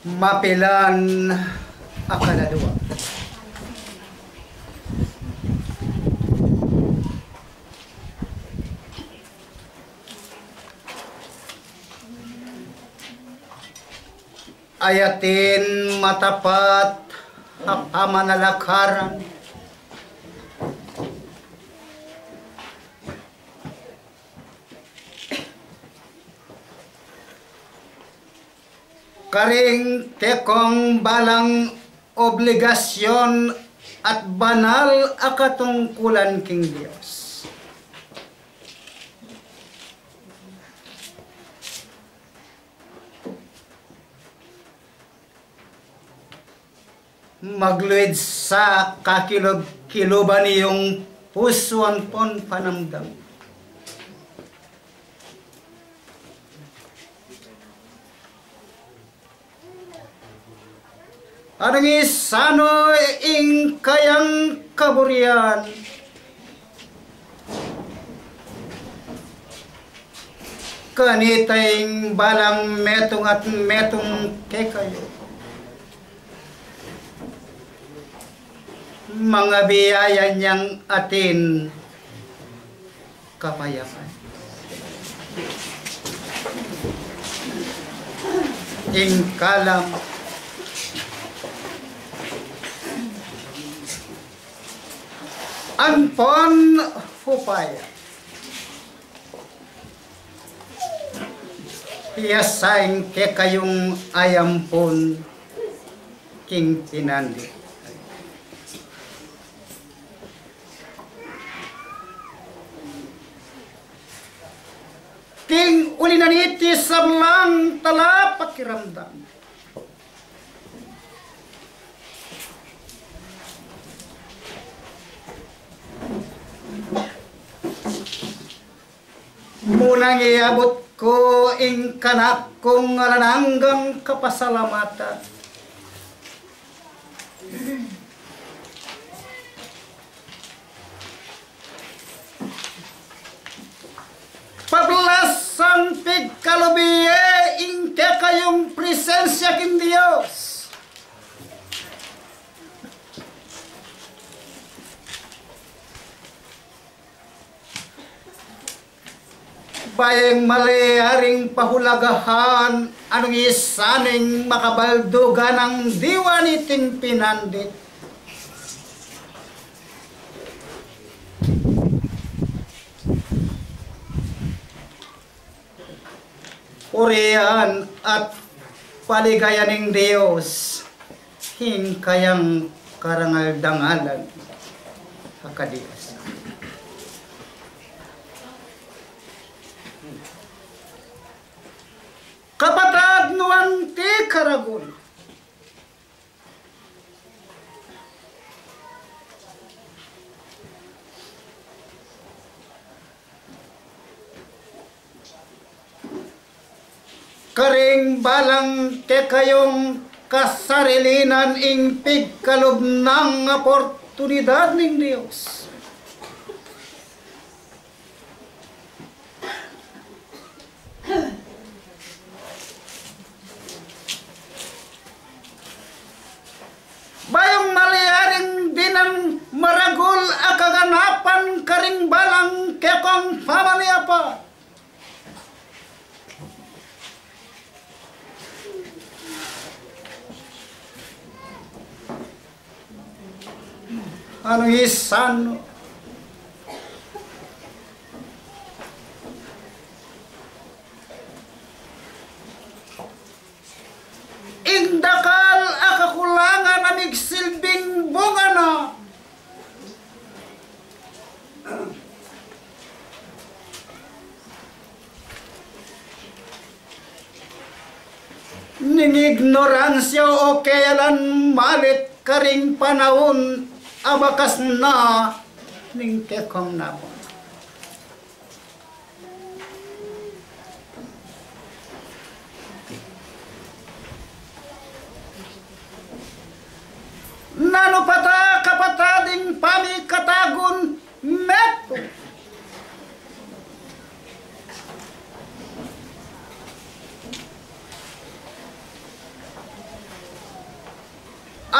Mapilan akaladua. Ayatin matapat hapamanalakaran karing tekong balang obligasyon at banal akatungkulan king Dios. Magluid sa kakilob-kiloban iyong pusuan pon panamdam. Anong isano ing kayang kaburian kanitayng balang metong at metong kekayo. Mga biyaya niyang atin kapayapaan. Ingkalam anpon hupaya piyasain ke kayong ayampon king pinandi. King ulinaniti sablang tala pakiramdam. Munang iabot ko ing kanak kong alananggang kapasalamatan. Pablasang pigkalubiye ingke kayong presensya kin Dios. Bayang maliharing pahulagahan anong isaning makabaldugan ang diwa niting pinandit. Purihan at paligayan ng Diyos hingkayang karangal-dangalan hakadiyos. Kapatad nuang ti karagul karing balang ke kayong kasarilinan ing pigkalob ng oportunidad ng Diyos. Bayong maliharing dinang maragul akaganapan karing balang ke kong pamaniapa. Ano isano indakal akakulangan amig silbing bunga na ning ignoransya o kayalan malit karing panahon abakas na ning kekong nabon. Nano pata kapatading pami katagun meto.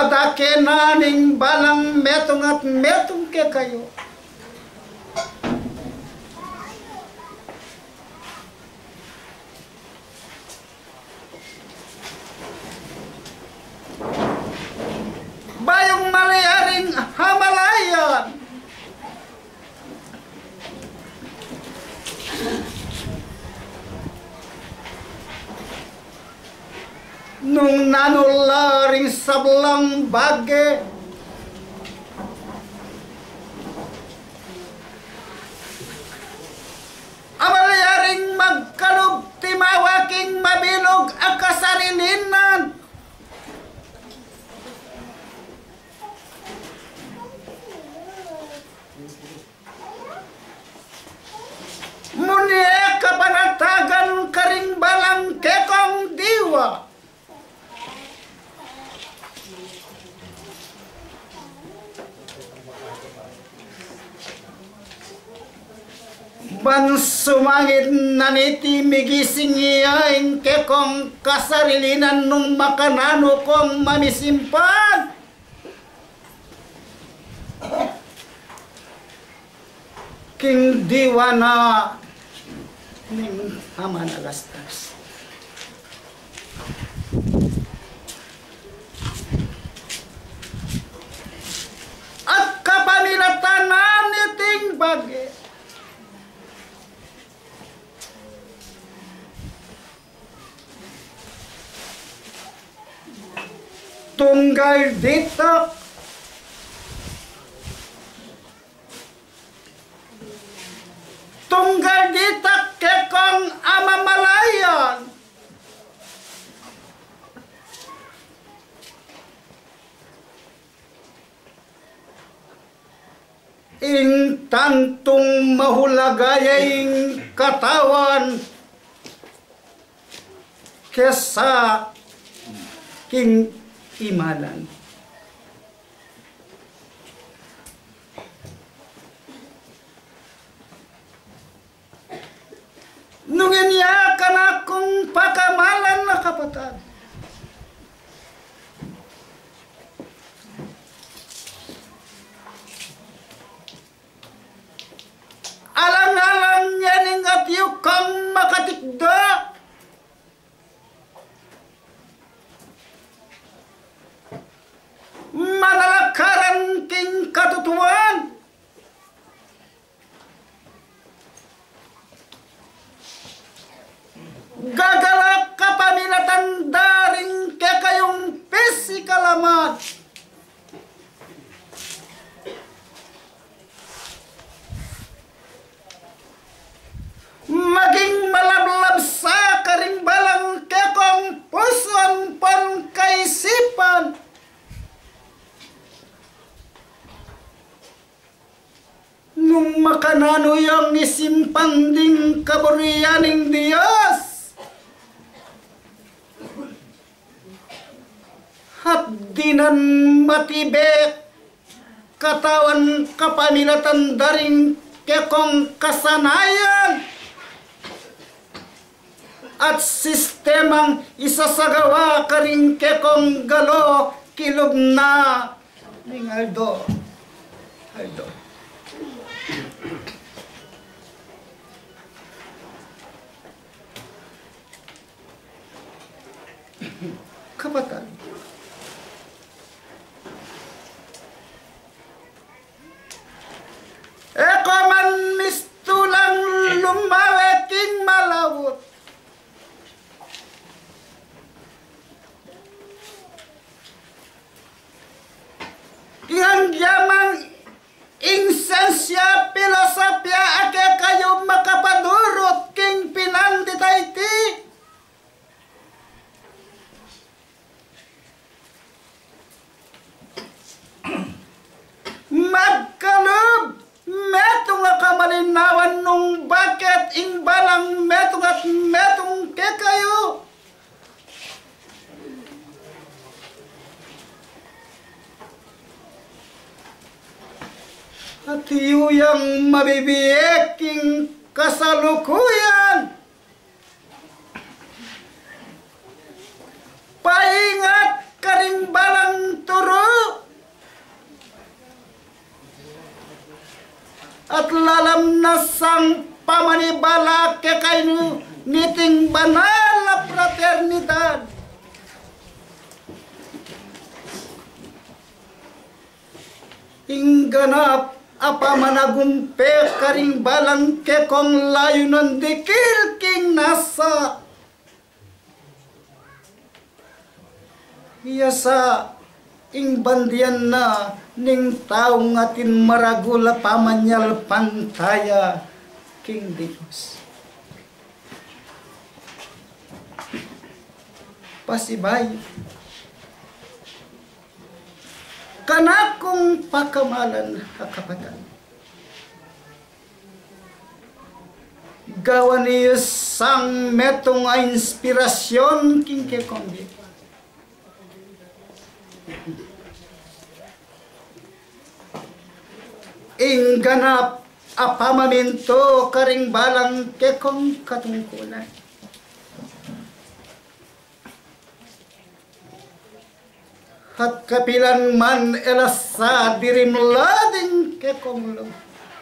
adake naning balang metong at metong ke kayo. Bayong malayaring hamalayan. Nung nanularing sablang bage, amalayaring magkalog timawaking mabilog akasarilinan. Munie kapanatagan karing balang kekong diwa. Bansumangit naniti migising iyain kekong kasarilinan nung makanano kong mamisimpan. King diwa na ning amanagastas. At kapamilatanan niting bagi. Tunggal dito kekong amamalayan. Ing tantong mahulagayang katawan kesa king imalan. Nungin niya ka na kung pakamalan na kapatid. Alang-alang yaning at yukang makatikda. Manalakaran king katutuan. Gagalak kapamilatan daring kekayong pisikalamat. Maging malablab sa karimbalang kekong puson pangkaisipan. Nung makanano yung isimpang ding kaburiyaning Diyos. At dinan matibek katawan kapamilatan daring kekong kasanayan at sistemang isasagawa karing kekong galo kilog na ning Aldo. Kapatan. Eko man mistulang lumaweking malawot. Kingang yamang insensya filosofya ake kayo makapadurot king pinanditayti. Magkalob metong nga kamalinawan nung bakit ingbalang metong at metong kekayo. At iyuyang mabibiyeking kasalukuyan. Paingat karimbalang turo balak ke kainu niting banal na fraternidad. Ingganap apa managumpe karing balang ke kong layo ng dikil king nasa. Iyasa ing bandian na ning taong atin maragula pamanyal pantaya king Dios. Pasibay kanakong pakamalan hakapatan. Gawa niyo sang metong inspirasyon king kekondi. Ingganap apamaminto karing balang kekong katungkulan. At kapilan man elasa dirim lading kekong lo.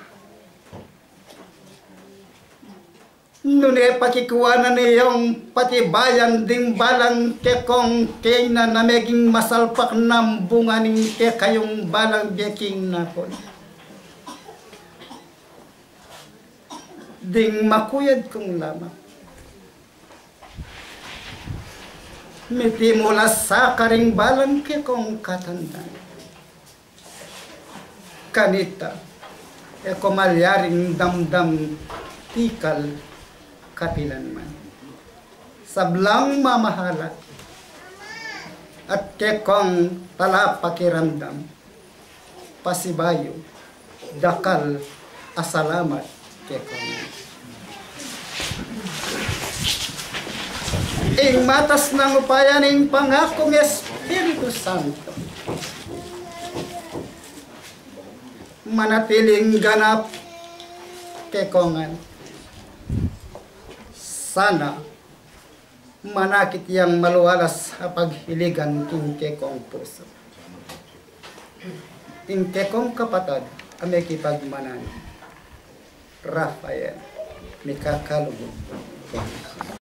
Nune pakikuanan niyong patibayan ding balang kekong kay na nameging masalpak ng bunga ning kekayong balang beking napon. Ding makuyad kong lamang. Miti mula sa karing balang kekong katandaan. Kanita, eko malyaring damdam tikal kapilan man. Sablang mamahala at kekong tala pakiramdam. Pasibayo, dakal asalamat kekong. Ing matas ng upaya ning pangakong Espiritu Santo. Manatiling ganap kekongan. Sana manakit yang maluwalas sa paghiligan king kekong puso. Ing kekong kapatad ame kipagmanan. Rafael, Mikakalugod.